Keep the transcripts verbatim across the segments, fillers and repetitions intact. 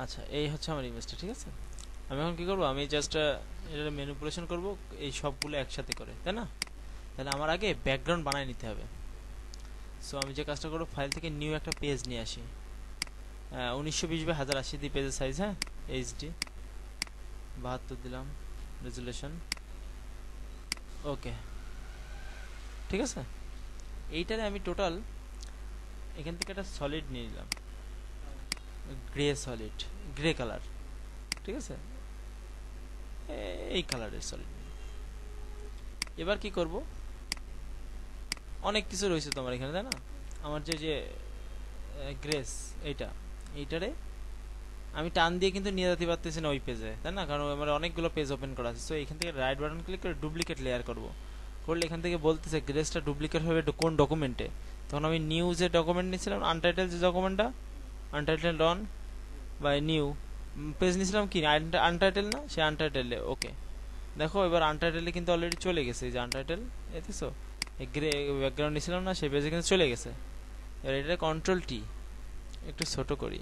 আচ্ছা, এই হচ্ছে আমার ইমেজটা, ঠিক আছে। আমি এখন কি করব, আমি জাস্ট এটা ম্যানিপুলেশন করব এই সবগুলো একসাথে করে, তাই না? তাহলে আমার আগে ব্যাকগ্রাউন্ড বানায় নিতে হবে। সো আমি যে কাজটা করব, ফাইল থেকে নিউ একটা পেজ নিয়ে আসি, উনিশশো বিশ বাই হাজার আশি দিয়ে পেজের সাইজ, হ্যাঁ, এইচডি বাহাত্তর দিলাম, রেজুলেশন ওকে, ঠিক আছে। এইটারে আমি টোটাল এখান থেকে একটা সলিড নিয়ে নিলাম, গ্রে সলিড, গ্রে কালার, ঠিক আছে, এই কালারের সলিড। এবার কি করব, অনেক কিছু রয়েছে তোমার এখানে, তাই না? আমার যে যে গ্রেস, এইটা এইটারে আমি টান দিয়ে কিন্তু নিয়ে যেতে পারতেছি না ওই পেজে, তাই না? কারণ আমার অনেকগুলো পেজ ওপেন করা আছে। সো এখান থেকে রাইট বাটন ক্লিক করে ডুপ্লিকেট লেয়ার করব, করলে এখান থেকে বলতেছে গ্রেসটা ডুপ্লিকেট হবে কোন ডকুমেন্টে। তখন আমি নিউ যে ডকুমেন্ট নিয়েছিলাম, আনটাইটেল যে ডকুমেন্টটা, untitled one by new page নিয়েছিলাম, কি আনটাইটেল না, সে আনটাইটেলে ওকে। দেখো এবার আনটাইটেলে কিন্তু অলরেডি চলে গেছে, এই যে আনটাইটেল, দেখছো এই গ্রে ব্যাকগ্রাউন্ড নিয়েছিলাম না, সেই পেজে কিন্তু চলে গেছে। এবার এটা কন্ট্রোল টি একটু ছোট করি,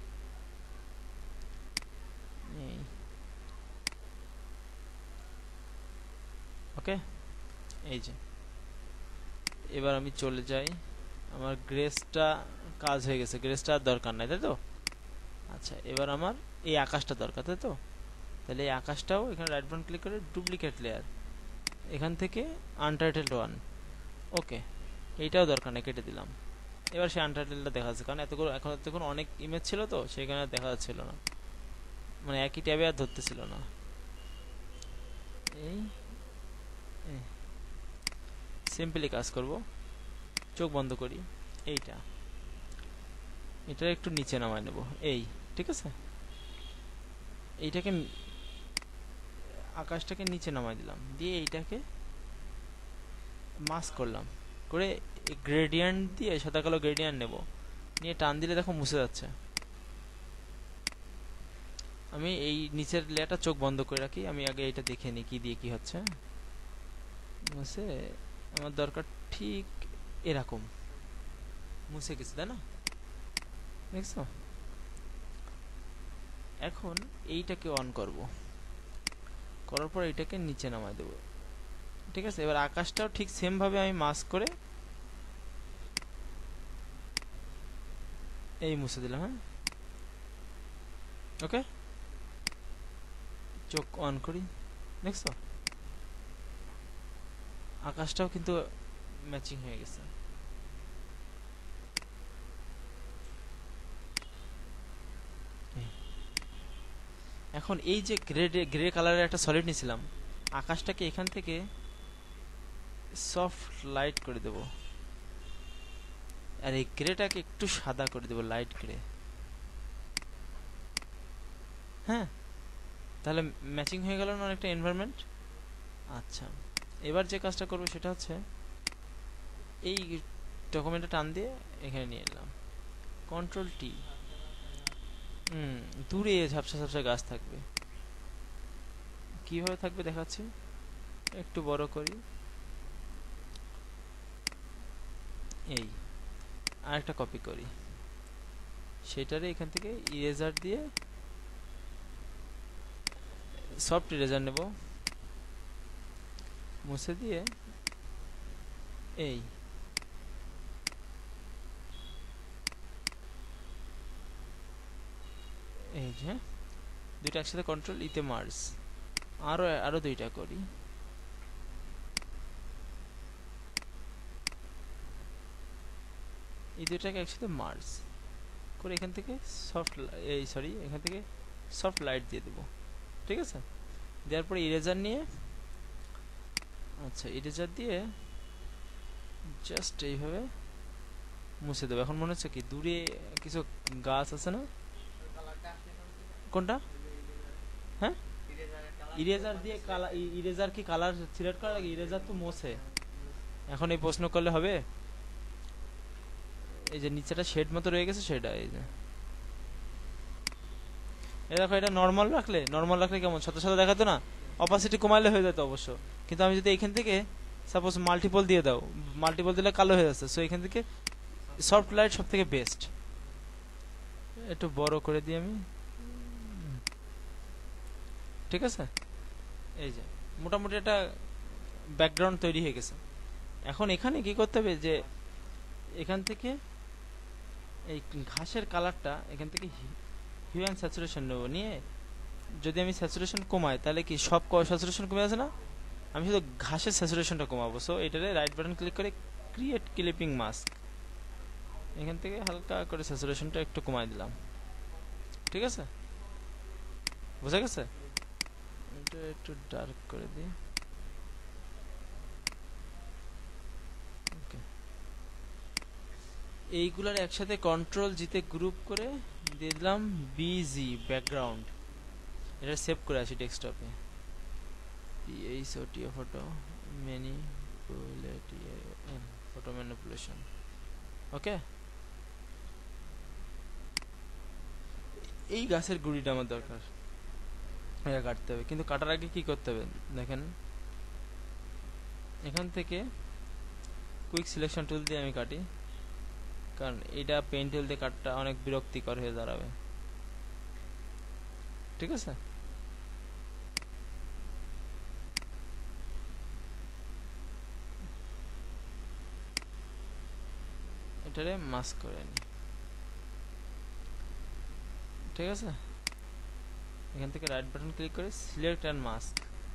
ওকে। এই যে এবার আমি চলে যাই, আমার গ্রেসটা কাজ হয়ে গেছে, গ্রেসটা আর দরকার নাই, তাই তো? আচ্ছা, এবার আমার এই আকাশটা দরকার, তাই তো? তাহলে এই আকাশটাও এখানে রাইট বাটন ক্লিক করে ডুপ্লিকেট লেয়ার, এখান থেকে আনটাইটেলড ওয়ান, ওকে। এইটাও দরকার নেই, কেটে দিলাম। এবার সে আনটাইটেলটা দেখা যাচ্ছে, কারণ এতগুলো এখন এতক্ষণ অনেক ইমেজ ছিল তো সেখানে দেখা যাচ্ছিল না, মানে একই ট্যাবে আর ধরতেছিল না। এই সিম্পলি কাজ করব, চোখ বন্ধ করি, এইটা এটা একটু নিচে নামায় নেব, এই, ঠিক আছে। এইটাকে আকাশটাকে নিচে নামাই দিলাম, দিয়ে এইটাকে মাস্ক করলাম, করে গ্রেডিয়েন্ট দিয়ে সাদা কালো গ্রেডিয়েন্ট নেব, নিয়ে টান দিলে দেখো মুছে যাচ্ছে। আমি এই নিচের লেয়ারটা চোখ বন্ধ করে রাখি, আমি আগে এটা দেখে নিই কি দিয়ে কি হচ্ছে। মুছে আমার দরকার ঠিক এরকম, মুছে গেছে, তাই না? দেখছো? এখন এইটাকে অন করব, করার পর এইটাকে নিচে নামাই দেব, ঠিক আছে। এবার আকাশটাও ঠিক সেম ভাবে আমি মাস্ক করে এই মুছে দিলাম, হ্যাঁ, ওকে। চোখ অন করি, দেখছো আকাশটাও কিন্তু ম্যাচিং হয়ে গেছে। এখন এই যে গ্রে গ্রে কালারের একটা সলিড নিয়েছিলাম, আকাশটাকে এখান থেকে সফট লাইট করে দেব, আর এই গ্রেটাকে একটু সাদা করে দেব, লাইট গ্রে, হ্যাঁ। তাহলে ম্যাচিং হয়ে গেল না একটা এনভায়রনমেন্ট। আচ্ছা, এবার যে কাজটা করবো সেটা হচ্ছে এই ডকুমেন্টটা টান দিয়ে এখানে নিয়ে এলাম, কন্ট্রোল টি। হুম, দূরে ঝাপসা ঝাপসা গাছ থাকবে, কিভাবে থাকবে দেখাচ্ছি, একটু বড় করি, এই আরেকটা কপি করি, সেটারে এখান থেকে ইরেজার দিয়ে সফট ইরেজার নেব, মুছে দিয়ে এই এই যে দুইটা একসাথে কন্ট্রোল ইতে মার্জ, আরো আরো দুইটা করি, এই দুইটাকে একসাথে মার্জ করে এখান থেকে সফট এই সরি এখান থেকে সফট লাইট দিয়ে দেব, ঠিক আছে। দেওয়ার পরে ইরেজার নিয়ে, আচ্ছা ইরেজার দিয়ে জাস্ট এইভাবে মুছে দেবো। এখন মনে হচ্ছে কি দূরে কিছু গাছ আছে না, কোনটা, হ্যাঁ, ইরেজার দিয়ে কালার, ইরেজার কি কালার সিলেক্ট করা লাগে? ইরেজার তো মোছে। এখন এই প্রশ্ন করলে হবে? এই যে নিচেটা শেড মতো রয়ে গেছে, সেটা এই যে এই দেখো, এটা নর্মাল রাখলে, নর্মাল রাখলে কেমন সাথে সাথে দেখাতো না, অপাসিটি কমাইলে হয়ে যেত অবশ্য। কিন্তু আমি যদি এখান থেকে সাপোজ মাল্টিপল দিয়ে দাও, মাল্টিপল দিলে কালো হয়ে যাচ্ছে। সো এখান থেকে সফট লাইট সব থেকে বেস্ট। একটু বড় করে দিই আমি, ঠিক আছে, এই যে মোটামুটি একটা ব্যাকগ্রাউন্ড তৈরি হয়ে গেছে। এখন এখানে কি করতে হবে যে এখান থেকে এই ঘাসের কালারটা এখান থেকে হিউ অ্যান্ড স্যাচুরেশন নেব, নিয়ে যদি আমি স্যাচুরেশন কমাই তাহলে কি সব স্যাচুরেশন কমে আছে না, আমি শুধু ঘাসের স্যাচুরেশনটা কমাবো। সো এটারে রাইট বাটন ক্লিক করে ক্রিয়েট ক্লিপিং মাস্ক, এখান থেকে হালকা করে স্যাচুরেশনটা একটু কমাই দিলাম। ঠিক আছে, বোঝা গেছে? এটা একটু ডার্ক করে দিই। ওকে, এইগুলার একসাথে কন্ট্রোল জিতে গ্রুপ করে দিয়ে দিলাম বিজি ব্যাকগ্রাউন্ড। এটা সেভ করে আসি ডেস্কটপে। P H O T O photo manipulation, photo manipulation. Okay, এই গাছের গুড়িটা আমার দরকার, এটা কাটতে হবে। কিন্তু কাটার আগে কি করতে হবে দেখেন, এখান থেকে কুইক সিলেকশন টুল দিয়ে আমি কাটি, কারণ এটা পেন টুল দিয়ে কাটটা অনেক বিরক্তিকর হয়ে দাঁড়াবে। ঠিক আছে, এটারে মাস্ক করে নি। ঠিক আছে, এখান থেকে রাইট বাটন ক্লিক করে সিলেক্ট অ্যান্ড মাস্ক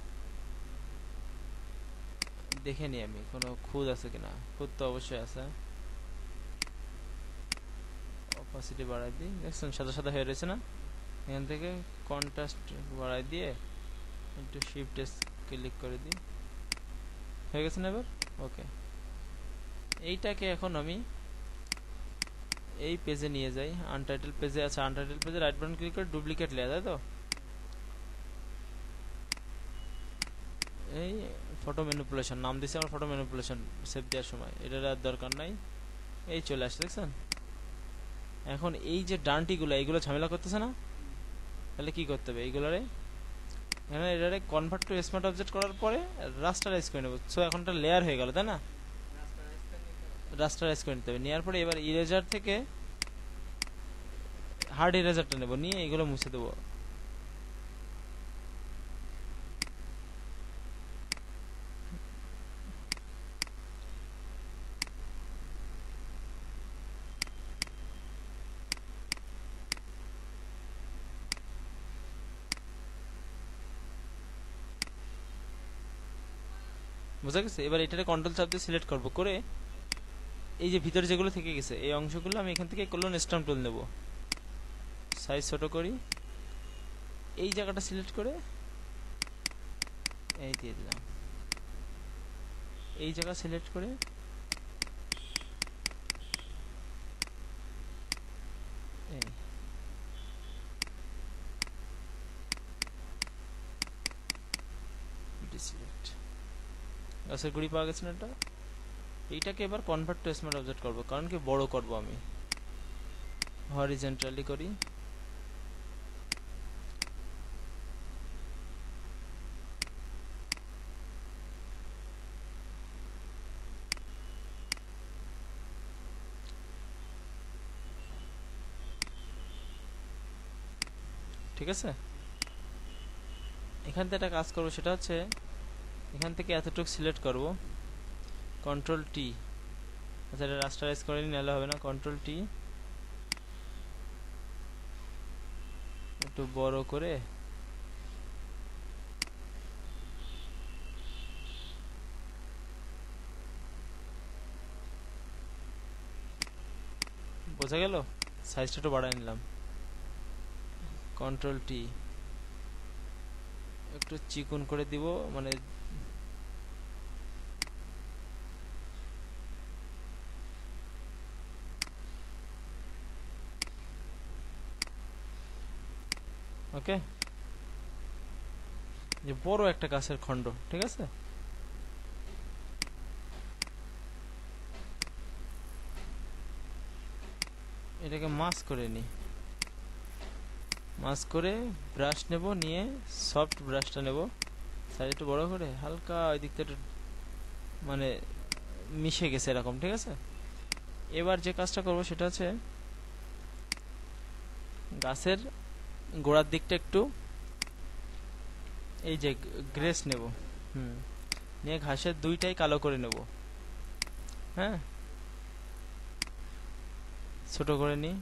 দেখে নিই আমি কোনো খুদ আছে কিনা। খুদ তো অবশ্যই আছে। অপাসিটি বাড়াই দিই, দেখছেন সাদা সাদা হয়ে রয়েছে না? এখান থেকে কন্ট্রাস্ট বাড়াই দিয়ে একটু শিফট এস ক্লিক করে দিই, হয়ে গেছে না এবার? ওকে, এইটাকে এখন আমি এই পেজে নিয়ে যাই, আনটাইটেল পেজে আছে। আনটাইটেল পেজে রাইট বাটন ক্লিক করে ডুপ্লিকেট লেয়ার, তাই তো? এই ফটো ম্যানিপুলেশন নাম দিছি আমার, ফটো ম্যানিপুলেশন সেভ দেওয়ার সময়, এটার আর দরকার নাই। এই চলে আসছে, দেখছেন? এখন এই যে ডানটিগুলো এইগুলো ঝামেলা করতেছে না, তাহলে কি করতে হবে? এইগুলোরে এখানে এটারে কনভার্ট টু স্মার্ট অবজেক্ট করার পরে রাস্টারাইজ করে নেব। সো এখন একটা লেয়ার হয়ে গেল, তাই না? রাস্টারাইজ করে নিতে হবে। নেওয়ার পরে এবার ইরেজার থেকে হার্ড ইরেজারটা নেব, নিয়ে এগুলো মুছে দেবো। বুঝা গেছে? এবার এটারে কন্ট্রোল চাপ দিয়ে সিলেক্ট করব, করে এই যে ভিতরে যেগুলো থেকে গেছে এই অংশগুলো আমি এখান থেকে করলো স্ট্যাম্প টুল নেব, সাইজ ছোট করি, এই জায়গাটা সিলেক্ট করে এই দিয়ে দিলাম। এই জায়গা সিলেক্ট করে এই ডিসিলেক্ট, গাছের গুড়ি পাওয়া গেছে না? এটা এইটাকে এবার কনভার্ট টু স্মার্ট অবজেক্ট করব, কারণ কি বড় করব আমি। হরিজন্টালি করি, ঠিক আছে? এখান থেকে একটা কাজ করব, সেটা হচ্ছে এখান থেকে এতটুকু সিলেক্ট করব, কন্ট্রোল টি। আচ্ছা, এটা রাস্টারাইজ করে নিলে হবে না, কন্ট্রোল টি একটু বড় করে বোঝা গেল? সাইজটা একটু বাড়াই নিলাম, কন্ট্রোল টি একটু চিকন করে দিব, মানে ওকে, যে বড় একটা গাছের খণ্ড। ঠিক আছে, এটাকে মাস্ক করে নি, মাস্ক করে ব্রাশ নেব, নিয়ে সফট ব্রাশটা নেব, সাইজ একটু বড় করে হালকা ওই দিকটা একটু মানে মিশে গেছে এরকম। ঠিক আছে, এবার যে কাজটা করব সেটা হচ্ছে গাছের গোড়ার দিকটা একটু এই যে গ্রেস নেব, হুম, নিয়ে ঘাসের দুইটাই কালো করে নেব। হ্যাঁ, ছোট করে নিই।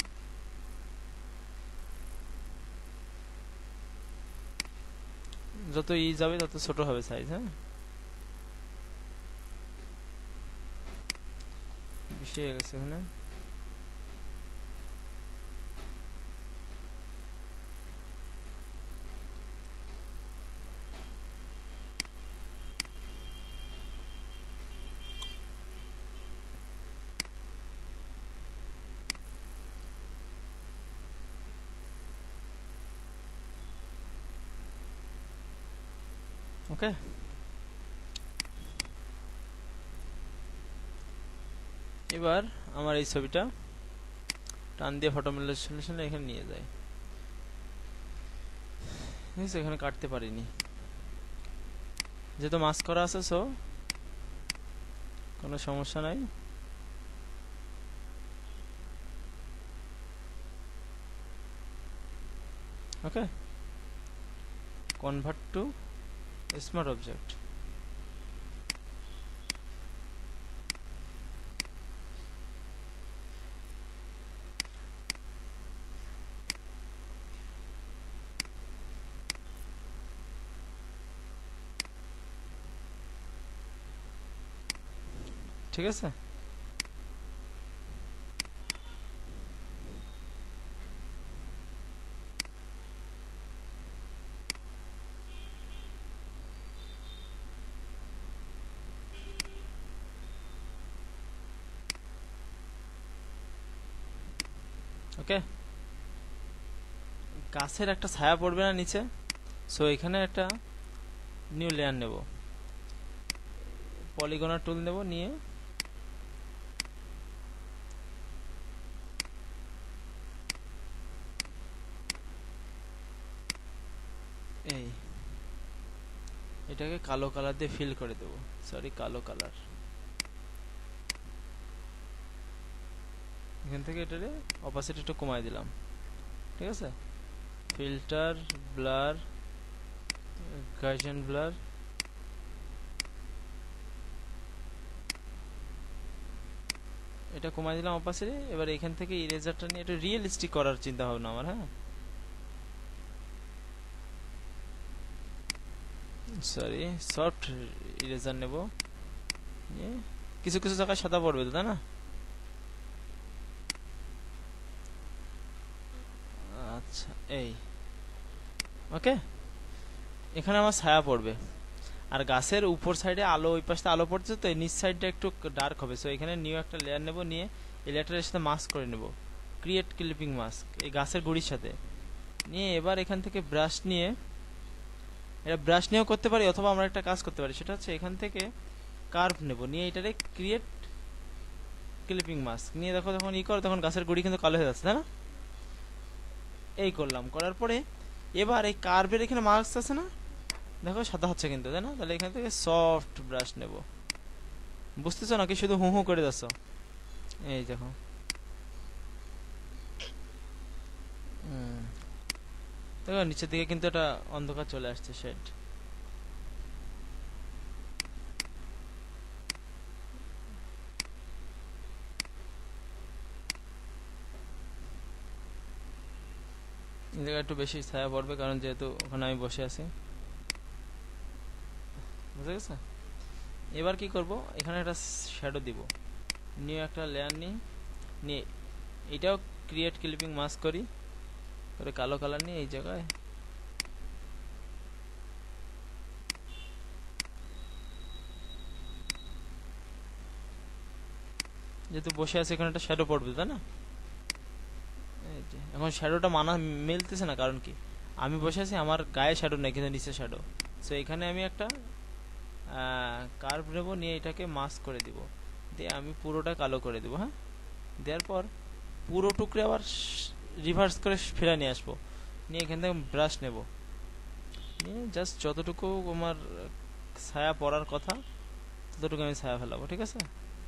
যত ই যাবে তত ছোট হবে সাইজ। হ্যাঁ, বেশি হয়ে গেছে এখানে। ওকে, এবার আমার এই ছবিটা টান দিয়ে ফটো সলিউশন এখানে নিয়ে যায়। ঠিক আছে, এখানে কাটতে পারিনি যেহেতু মাস্ক করা আছে, সো কোনো সমস্যা নাই। Okay, convert to smart object. ঠিক আছে, ওকে। গাছের একটা ছায়া পড়বে না নিচে, সো এখানে একটা নিউ লেয়ার নেব, পলিগনার টুল নেব, নিয়ে এই এটাকে কালো কালার দিয়ে ফিল করে দেব, সরি কালো কালার। এখান থেকে এটারে অপাসিটি একটু কমাই দিলাম। ঠিক আছে, ফিল্টার, ব্লার, গাউসিয়ান ব্লার, এটা কমাই দিলাম অপাসিটি। এবার এখান থেকে ইরেজারটা নিয়ে একটু রিয়েলিস্টিক করার চিন্তা ভাবনা আমার। হ্যাঁ, সরি সফট ইরেজার নেব, নিয়ে কিছু কিছু জায়গায় সাদা পড়বে তো, তাই না? আচ্ছা, এই ওকে, এখানে আমার ছায়া পড়বে, আর গাছের উপর সাইডে আলো, ওই পাশে আলো পড়ছে, তো এই নিচ সাইডটা একটু ডার্ক হবে। সো এখানে নিউ একটা লেয়ার নেব, নিয়ে এই লেয়ারটার সাথে মাস্ক করে নেব, ক্রিয়েট ক্লিপিং মাস্ক, এই গাছের গুড়ির সাথে নিয়ে। এবার এখান থেকে ব্রাশ নিয়ে, এটা ব্রাশ নিয়েও করতে পারি, অথবা আমরা একটা কাজ করতে পারি, সেটা হচ্ছে এখান থেকে কার্ভ নেব, নিয়ে এটারে ক্রিয়েট ক্লিপিং মাস্ক নিয়ে, দেখো যখন ই করো তখন গাছের গুড়ি কিন্তু কালো হয়ে যাচ্ছে, তাই না? এই করলাম, করার পরে এবার এই কার্ভের এখানে মাস্ক আছে না, দেখো সাদা হচ্ছে কিন্তু, তাই না? তাহলে এখান থেকে সফট ব্রাশ নেব। বুঝতেছো নাকি শুধু হু হু করে যাচ্ছ? এই দেখো, দেখো নিচের দিকে কিন্তু একটা অন্ধকার চলে আসছে, শেড। এই জায়গায় একটু বেশি ছায়া পড়বে, কারণ যেহেতু ওখানে আমি বসে আছি। বুঝে গেছে? এবার কি করব, এখানে একটা শ্যাডো দিব, নিউ একটা লেয়ার নিই, নিয়ে এটাও ক্রিয়েট ক্লিপিং মাস্ক করি, করে কালো কালার নিয়ে এই জায়গায় যেহেতু বসে আছে এখানে একটা শ্যাডো পড়বে, তাই না? এই যে এখন শ্যাডোটা মানা মিলতেছে না, কারণ কি আমি বসে আছি, আমার গায়ে শ্যাডো নেই কিন্তু নিচে শ্যাডো। সো এখানে আমি একটা কার্ভ নেব, নিয়ে এটাকে মাস্ক করে দিব, দিয়ে আমি পুরোটা কালো করে দেবো। হ্যাঁ, দেওয়ার পর পুরো টুকরে আবার রিভার্স করে ফিরে নিয়ে আসবো, নিয়ে এখান থেকে ব্রাশ নেব, নিয়ে জাস্ট যতটুকু আমার ছায়া পড়ার কথা ততটুকু আমি ছায়া ফেলাবো। ঠিক আছে,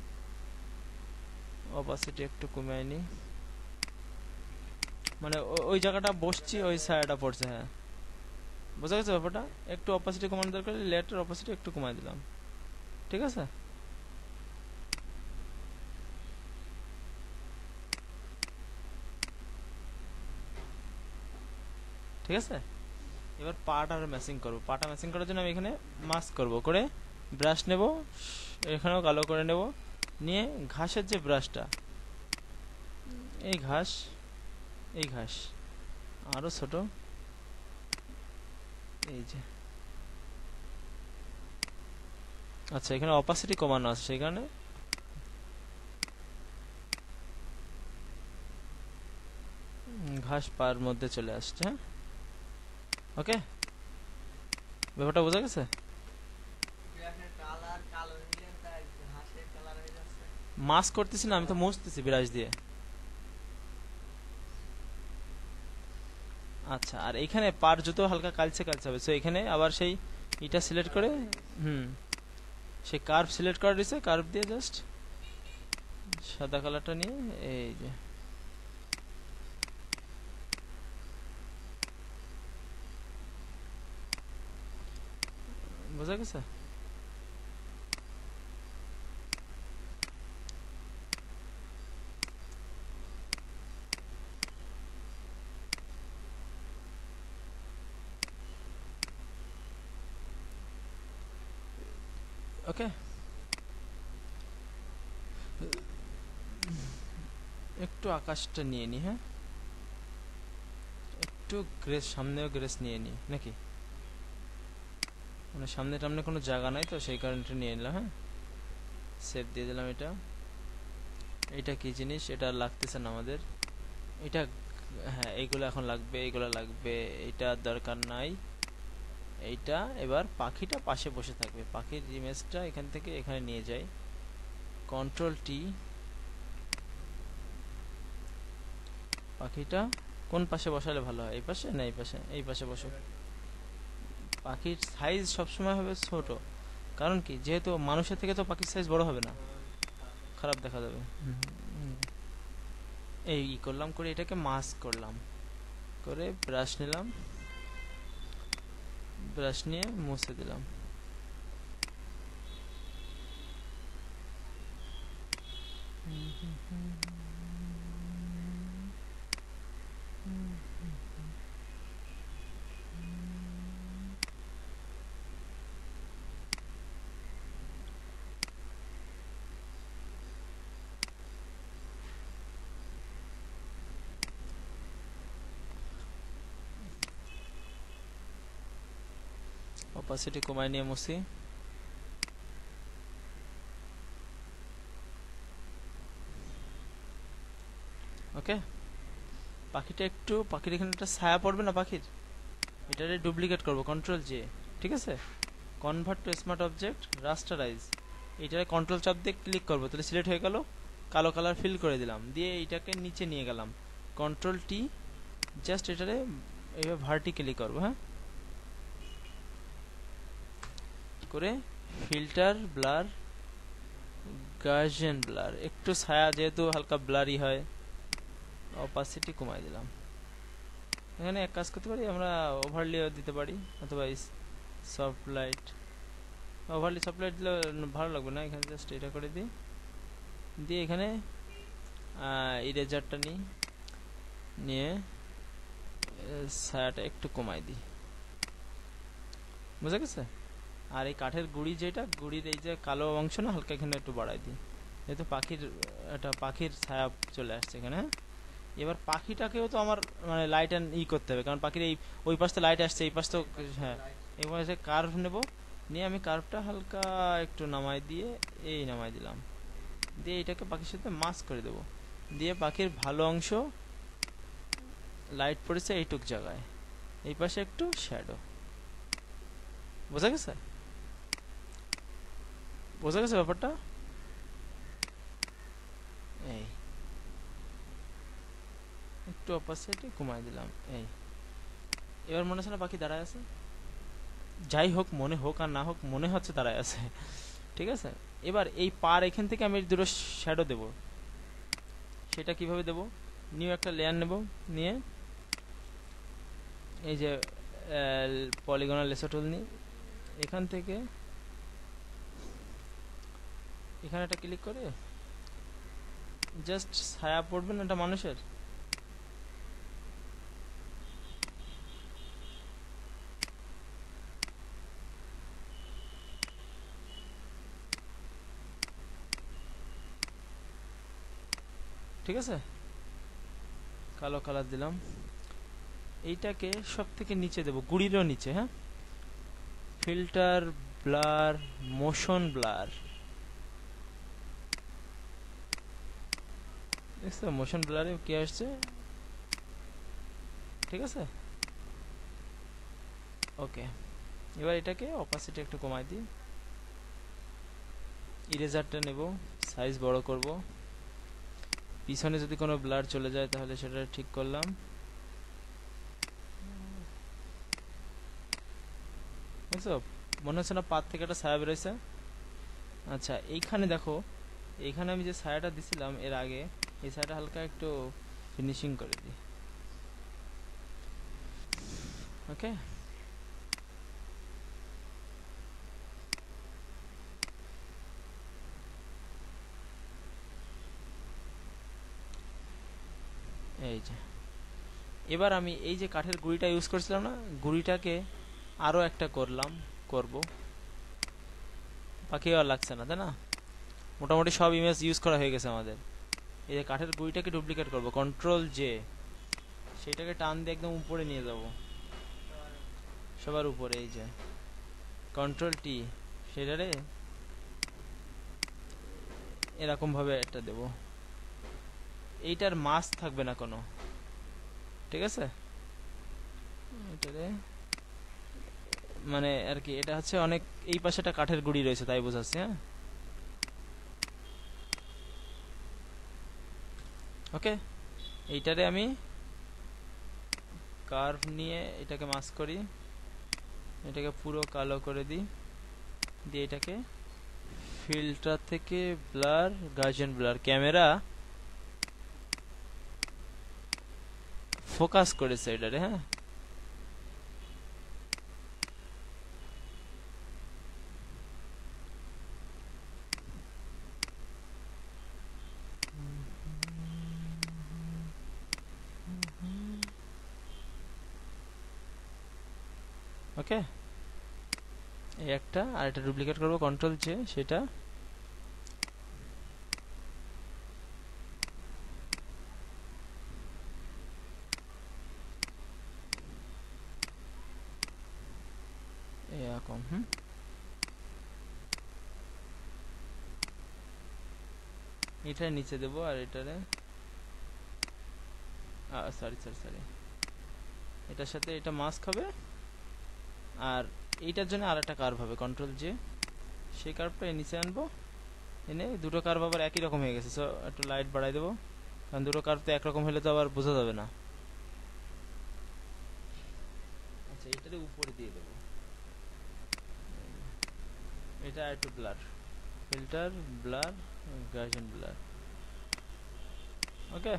অপাসিটি একটু কমে আনি, মানে ওই জায়গাটা বসছি ওই ছায়াটা পড়ছে। হ্যাঁ, বোঝা গেছে ব্যাপারটা? একটু অপাসিটি কমানো দরকার, লেয়ারটার অপাসিটি একটু কমাই দিলাম, ঠিক আছে? ঠিক আছে, এবার পাটা আর ম্যাচিং করবো। পাটা ম্যাচিং করার জন্য আমি এখানে মাস্ক করব, করে ব্রাশ নেব, এখানেও কালো করে নেব, নিয়ে ঘাসের যে ব্রাশটা, এই ঘাস, এই ঘাস আরো ছোট, এই যে, আচ্ছা এখানে অপাসিটি কমানো আছে সেই কারণে ঘাস পার মধ্যে চলে আসছে। হ্যাঁ, ওকে, ব্যাপারটা বোঝা গেছে? মাস্ক করতেছি না, আমি তো মুছতেছি ব্রাশ দিয়ে। আচ্ছা, আর এখানে পার জুতো হালকা কালচে কালচে হবে, সো এখানে আবার সেই এটা সিলেক্ট করে, হুম, সেই কার্ভ সিলেক্ট করে দিছে, কার্ভ দিয়ে জাস্ট সাদা কালারটা নিয়ে, এই যে, বোঝা গেছে? ওকে, একটু আকাশটা নিয়ে নি, হ্যাঁ, একটু গ্রেস, সামনেও গ্রেস নিয়ে নি নাকি, মানে সামনে টামনে কোনো জায়গা নাই তো সেই কারণে নিয়ে নিলাম। হ্যাঁ, সেভ দিয়ে দিলাম। এটা এটা কি জিনিস, এটা লাগতেছে না আমাদের, এটা, হ্যাঁ এইগুলো এখন লাগবে, এইগুলো লাগবে, এটা দরকার নাই। এইটা এবার পাখিটা পাশে বসে থাকবে, পাখির ইমেজটা এখান থেকে এখানে নিয়ে যাই, কন্ট্রোল টি, পাখিটা কোন পাশে বসালে ভালো হয়, এই পাশে না এই পাশে? এই পাশে বসো। পাখির সাইজ সবসময় হবে ছোট, কারণ কি, যেহেতু মানুষের থেকে তো পাখির সাইজ বড় হবে না, খারাপ দেখা যাবে। এই ই করলাম, করে এটাকে মাস্ক করলাম, করে ব্রাশ নিলাম, ব্রাশ নিয়ে মুছে দিলাম। অপাসিটি কমায় নিয়ে মুছি। ওকে, পাখিটা একটু, পাখির এখানে একটা ছায়া পড়বে না পাখির, এটারে ডুপ্লিকেট করব, কন্ট্রোল জে, ঠিক আছে? Convert to smart object, rasterize, এইটারে কন্ট্রোল চাপ দিয়ে ক্লিক করব, তাহলে সিলেক্ট হয়ে গেল, কালো কালার ফিল করে দিলাম, দিয়ে এইটাকে নিচে নিয়ে গেলাম, কন্ট্রোল টি, জাস্ট এটারে এইভাবে ভার্টিক্যালি করব, হ্যাঁ, করে ফিল্টার ব্লার, গার্জিয়ান ব্লার, একটু ছায়া যেহেতু হালকা ব্লারি হয়, অপাসিটি কমাই দিলাম। এখানে এক কাজ করতে পারি আমরা, ওভারলিও দিতে পারি, অথবা soft light, overlay soft light দিলে ভালো লাগবে না, এখানে জাস্ট এটা করে দিই, দিয়ে এখানে ইরেজারটা নিই, নিয়ে ছায়াটা একটু কমাই দিই, বুঝা গেছে? আর এই কাঠের গুড়ি, যেটা গুড়ির এই যে কালো অংশ না, হালকা এখানে একটু বাড়াই দিই, যেহেতু পাখির একটা পাখির ছায়া চলে আসছে এখানে। হ্যাঁ, এবার পাখিটাকেও তো আমার মানে লাইট অ্যান্ড ই করতে হবে, কারণ পাখির এই ওই পাশ তো লাইট আসছে, এই পাশ তো, হ্যাঁ, এই পাশে কার্ভ নেব, নিয়ে আমি কার্ভটা হালকা একটু নামাই দিয়ে, এই নামাই দিলাম, দিয়ে এটাকে পাখির সাথে মাস্ক করে দেব, দিয়ে পাখির ভালো অংশ লাইট পড়েছে এইটুক জায়গায়, এই পাশে একটু শ্যাডো, বোঝা গেছে? বোঝা গেছে ব্যাপারটা? এই একটু অপাসিটি কমাই দিলাম, এই এবার মনে হচ্ছে না পাখি দাঁড়ায় আছে? যাই হোক, মনে হোক আর না হোক, মনে হচ্ছে দাঁড়ায় আছে, ঠিক আছে? এবার এই পার এখান থেকে আমি দুটো শ্যাডো দেব, সেটা কিভাবে দেব, নিউ একটা লেয়ার নেব, নিয়ে এই যে পলিগনাল লেসো টুল নিই, এখান থেকে এখানে একটা ক্লিক করে জাস্ট ছায়া পড়বে না একটা মানুষের, ঠিক আছে, কালো কালার দিলাম। এইটাকে সব থেকে নিচে দেবো, গুড়িরও নিচে, হ্যাঁ, ফিল্টার ব্লার মোশন ব্লার, দেখছো মোশন ব্লারে কি আসছে, ঠিক আছে, ওকে। এবার এটাকে অপাসিটি একটু কমাই দিই, ইরেজারটা নেব, সাইজ বড় করব, পিছনে যদি কোনো ব্লার চলে যায় তাহলে সেটা ঠিক করলাম, বুঝছো, মনে হচ্ছে না পাত থেকে একটা ছায়া বেরোইছে। আচ্ছা এইখানে দেখো, এইখানে আমি যে ছায়াটা দিছিলাম এর আগে, এই ছায়াটা হালকা একটু ফিনিশিং করে দিই, ওকে। এই যে এবার আমি এই যে কাঠের গুঁড়িটা ইউজ করছিলাম না, গুঁড়িটাকে আরও একটা করলাম, করব, বাকি আর লাগছে না, তাই না, মোটামুটি সব ইমেজ ইউজ করা হয়ে গেছে আমাদের। এই যে কাঠের গুঁড়িটাকে ডুপ্লিকেট করব, কন্ট্রোল জে, সেটাকে টান দিয়ে একদম উপরে নিয়ে যাব, সবার উপরে, এই যে কন্ট্রোল টি, সেটারে এরকম ভাবে একটা দেব, এইটার মাস থাকবে না কোনো, ঠিক আছে, এটারে মানে আর কি, এটা হচ্ছে অনেক, এই পাশেটা কাঠের গুঁড়ি রয়েছে তাই বোঝাচ্ছে, হ্যাঁ, ওকে। এইটারে আমি কার্ভ নিয়ে এটাকে মাস্ক করি, এটাকে পুরো কালো করে দিই, দিয়ে এটাকে ফিল্টার থেকে blur, Gaussian blur, camera focus করেছে এটারে, হ্যাঁ, ওকে। এই একটা, আর এটা ডুপ্লিকেট করব, কন্ট্রোল জে, সেটা এরকম, হুম, এটা নিচে দেবো, আর এটারে সরি সরি সরি এটার সাথে এটা মাস্ক হবে, আর এইটার জন্য আর একটা কার্ভ হবে, কন্ট্রোল জে, সেই কার্ভটা নিচে আনবো, এনে দুটো কার্ভ আবার একই রকম হয়ে গেছে, সো একটু লাইট বাড়াই দেবো, কারণ দুটো কার্ভ তো একরকম হলে তো আবার বোঝা যাবে না। আচ্ছা এইটারে উপরে দিয়ে দেবো, এটা একটু blur, filter blur, Gaussian blur, okay.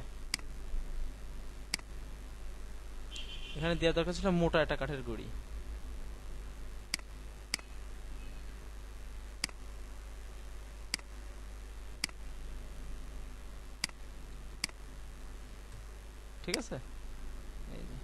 এখানে দেওয়া দরকার ছিল মোটা একটা কাঠের গুঁড়ি, ঠিক আছে, এই যে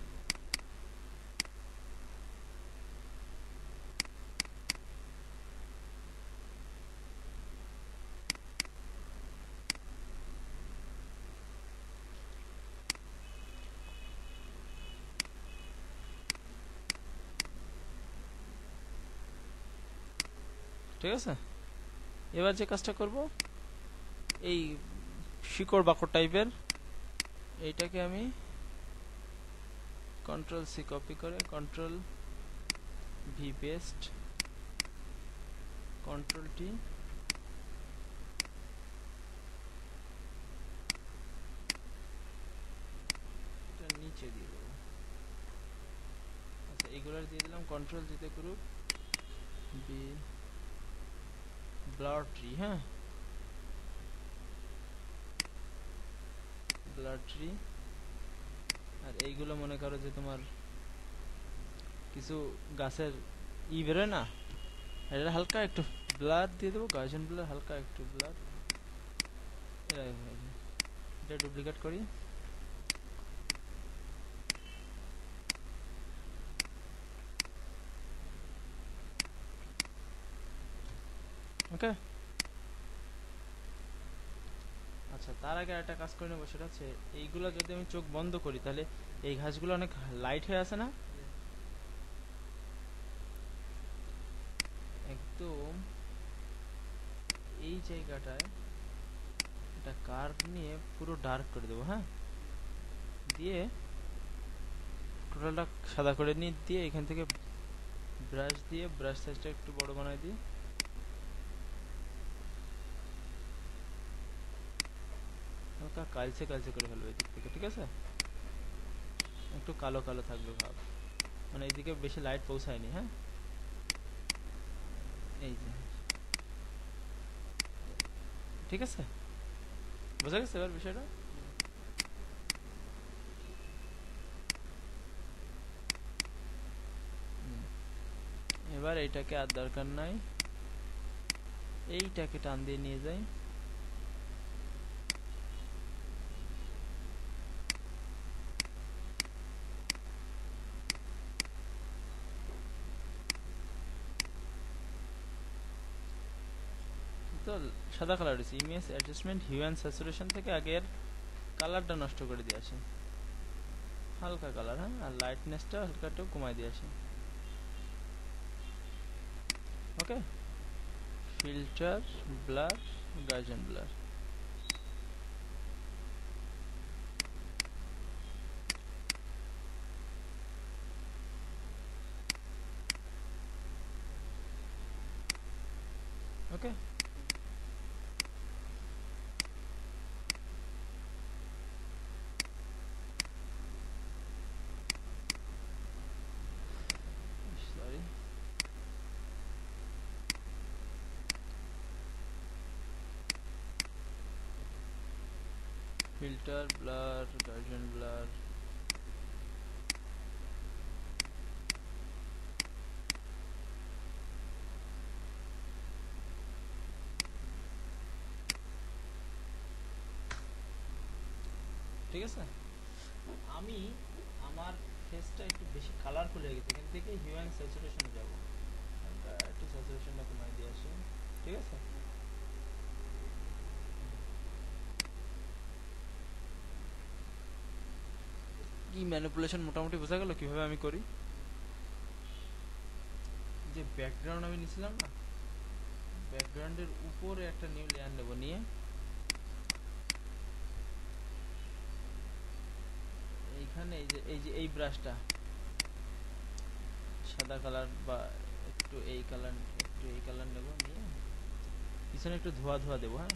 ঠিক আছে। এবার যে কাজটা করব, এই শিকড় বাকড় টাইপের এইটাকে আমি কন্ট্রোল সি কপি করে, control V paste, control T, এটা নিচে দিয়ে দেবো। আচ্ছা এইগুলার দিয়ে দিলাম কন্ট্রোল জিতে গ্রুপ বি ব্লার ট্রি, হ্যাঁ, ব্লার ট্রি, আর এইগুলো মনে করো যে তোমার কিছু গাছের ই বেরোয় না, এটা হালকা একটু ব্লার দিয়ে দেবো, গার্জিয়ান ব্লার, হালকা একটু ব্লার। এটা ডুপ্লিকেট করি। ওকে, আচ্ছা তার আগে একটা কাজ করে নেবো, সেটা হচ্ছে এইগুলো যদি আমি চোখ বন্ধ করি তাহলে এই ঘাসগুলো অনেক লাইট হয়ে আছে না, একদম এই জায়গাটায় এটা কার্ভ নিয়ে পুরো ডার্ক করে দেবো। হ্যাঁ, দিয়ে টোটালটা সাদা করে নিয়ে দিয়ে এখান থেকে ব্রাশ দিয়ে ব্রাশ সাইজটা একটু বড় বানাই দিই। হালকা কালচে কালচে করে ফেলবো এদিক থেকে, ঠিক আছে? একটু কালো কালো থাকবে ভাব, মানে এইদিকে বেশি লাইট পৌঁছায়নি। হ্যাঁ, এই যে ঠিক আছে, বোঝা গেছে এবার বিষয়টা? এবার এইটাকে আর দরকার নাই, এইটাকে টান দিয়ে নিয়ে যাই। তো সাদা কালার হয়েছে, image adjustment hue and saturation থেকে আগের কালারটা নষ্ট করে দিয়ে আসে, হালকা কালার। হ্যাঁ, আর লাইটনেসটা হালকা একটু কমাই দিয়ে আসে। Okay, filter, blur, Gaussian blur. Okay, sorry, filter, blur, Gaussian blur. ঠিক আছে, আমি আমার ফেসটা একটু বেশি কালারফুল হয়ে গেছে, এখান থেকে হিউ অ্যান্ড স্যাচুরেশনে যাবো, একটু স্যাচুরেশনটা কমাই দিয়ে আসি। ঠিক আছে, কি ম্যানিপুলেশন মোটামুটি বোঝা গেল কিভাবে আমি করি। যে ব্যাকগ্রাউন্ড আমি নিছিলাম না, ব্যাকগ্রাউন্ডের উপরে একটা নিউ লেয়ার নেব, নিয়ে এইখানে এই যে এই যে এই ব্রাশটা সাদা কালার বা একটু এই কালার, একটু এই কালার নেব, নিয়ে পিছনে একটু ধোয়া ধোয়া দেবো। হ্যাঁ,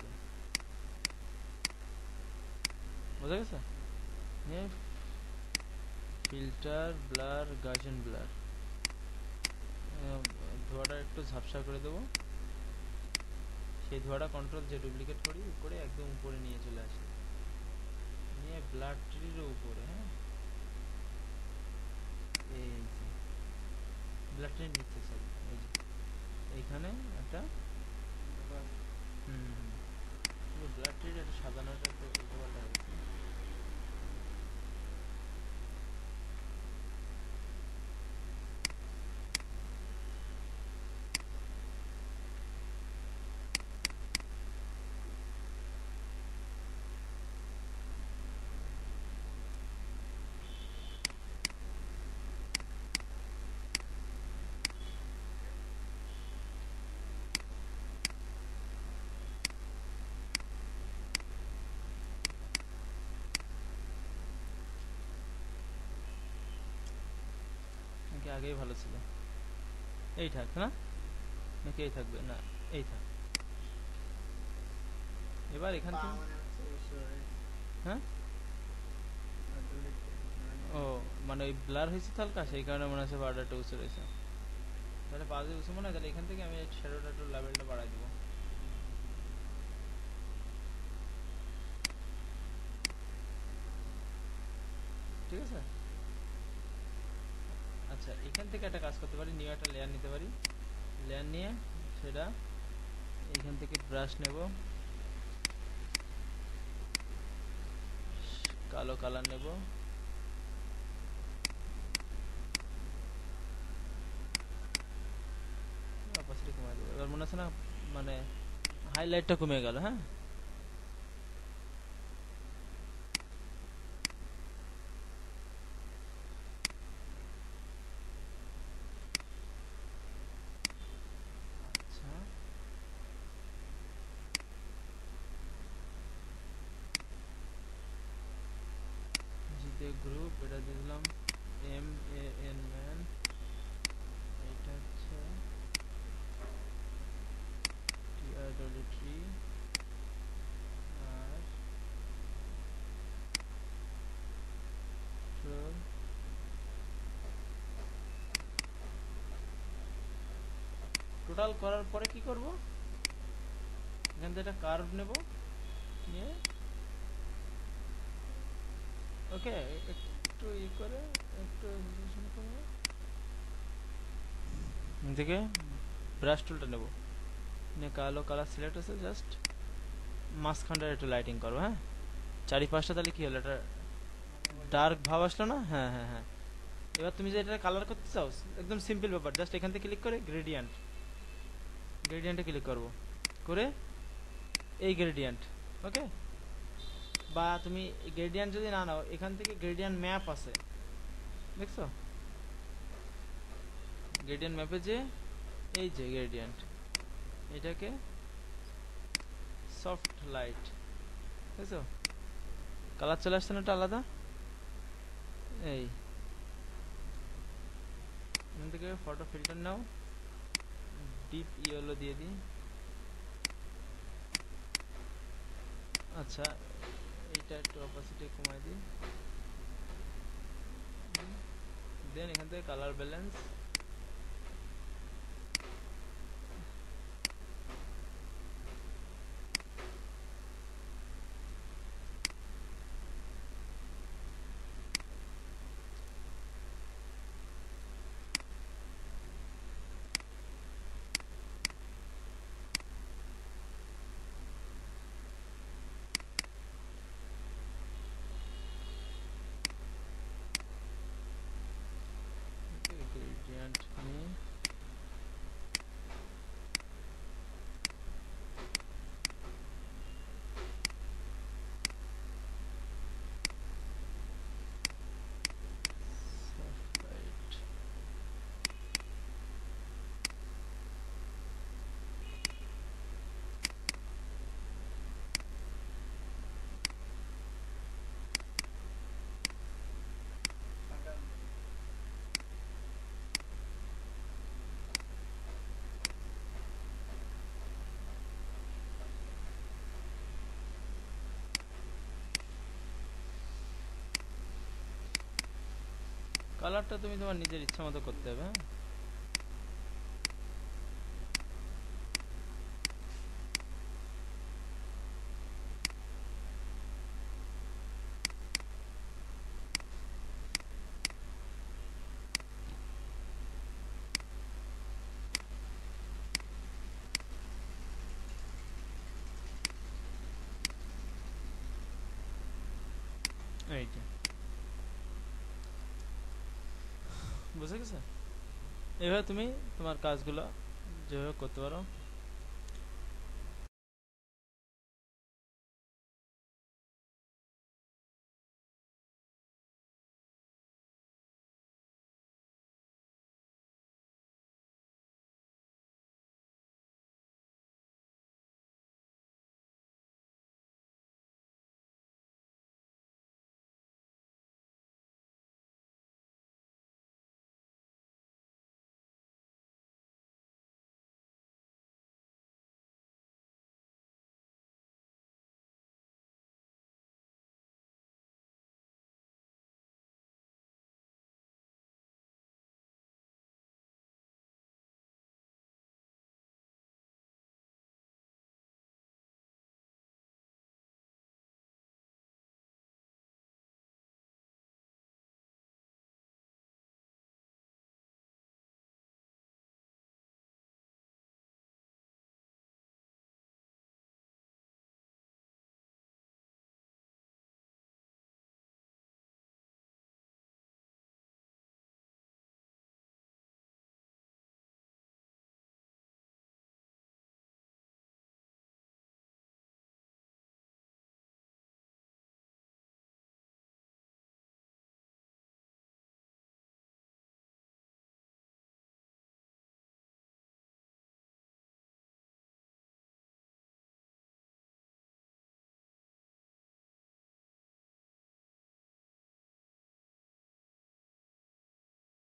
বোঝা গেছে? নিয়ে ফিল্টার, ব্লার, গার্জিয়ান ব্লার, ধোয়াটা একটু ঝাপসা করে দেবো। সেই ধোয়াটা কন্ট্রোল যে ডুপ্লিকেট করি করে একদম উপরে নিয়ে চলে আসি, নিয়ে ব্লাড ট্রির উপরে। হ্যাঁ, এই যে ব্লাড ট্রির নিচে, সরি এই যে এইখানে একটা, হুম ব্লাড ট্রির একটা সাজানোটা একটু উল্টোপাল্টা হয়ে গেছে। নাকি আগেই ভালো ছিল? এই থাক না, নাকি এই থাকবে না? এই থাক। এবার এখান থেকে, হ্যাঁ ও মানে ওই ব্লার হয়েছে তো হালকা, সেই কারণে মনে হচ্ছে বারোটা উঁচু রয়েছে। তাহলে পাঁচে উঁচু মনে হয়, তাহলে এখান থেকে আমি শ্যাডোটা একটু লেভেলটা বাড়াই দেবো। ঠিক আছে, আচ্ছা এখান থেকে একটা কাজ করতে পারি, নিউ একটা লেয়ার নিতে পারি, লেয়ার নিয়ে সেটা এইখান থেকে ব্রাশ নেব, কালো কালার নেব, অপাসিটি কমাই দেবো। এবার মনে আছে না মানে হাইলাইটটা কমে গেল। হ্যাঁ আচ্ছা জিতে গ্রুপ এটা দিয়ে দিলাম এম এ এন ম্যান, এটা হচ্ছে টি আর ডব্লিউ ট্রি, আর টোটাল করার পরে কি করব, এখান থেকে একটা কার্ভ নেব, নিয়ে ওকে একটু ই করে একটু এক্সিকিউশন করব, থেকে ব্রাশ টুলটা নেব, নিয়ে কালো কালার সিলেক্ট আছে, জাস্ট মাঝখানটা একটু লাইটিং করবো। হ্যাঁ চারিপাশটা তাহলে কি হলো, এটা ডার্ক ভাব আসলো না? হ্যাঁ হ্যাঁ হ্যাঁ। এবার তুমি যে এটা কালার করতে চাও একদম সিম্পল ব্যাপার, জাস্ট এখান থেকে ক্লিক করে গ্রেডিয়েন্ট, গ্রেডিয়েন্টে ক্লিক করব, করে এই গ্রেডিয়েন্ট, ওকে। বা তুমি গ্রেডিয়েন্ট যদি না নাও, এখান থেকে গ্রেডিয়েন্ট ম্যাপ আছে, দেখছো গ্রেডিয়েন্ট ম্যাপে যে এই যে গ্রেডিয়েন্ট, এটাকে সফট লাইট, দেখছো কালার চলে আসছে না একটা আলাদা। এই এখান থেকে ফটো ফিল্টার নাও, ডিপ ইয়েলো দিয়ে দিই। আচ্ছা এইটা একটু অপাসিটি কমাই দিই, দেন এখান থেকে কালার ব্যালেন্স, গ্রেডিয়েন্ট নিয়ে সফট লাইট, কালারটা তুমি তোমার নিজের ইচ্ছা মতো করতে হবে। হ্যাঁ এইটা বুঝে গেছে। এভাবে তুমি তোমার কাজগুলো যেভাবে করতে পারো।